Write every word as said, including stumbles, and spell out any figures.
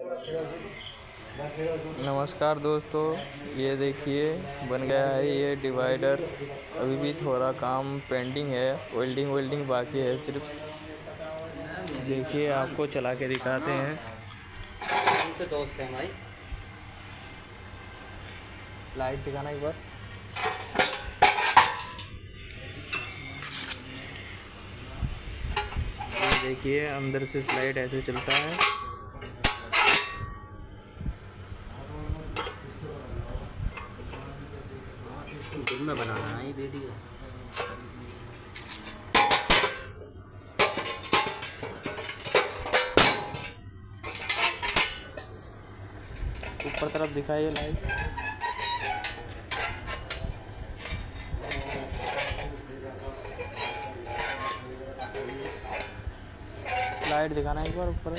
नमस्कार दोस्तों, ये देखिए बन गया है ये डिवाइडर। अभी भी थोड़ा काम पेंडिंग है, वेल्डिंग वेल्डिंग बाकी है सिर्फ। देखिए आपको चला के दिखाते हैं। उनसे दोस्त हैं भाई। लाइट दिखाना एक बार। ये देखिए अंदर से स्लाइड ऐसे चलता है। दिन में बनाना है ये वीडियो। ऊपर तरफ दिखाइए लाइट। लाइट दिखाना एक बार ऊपर।